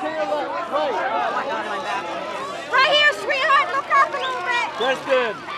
Right here, sweetheart. Look up a little bit. Kristen.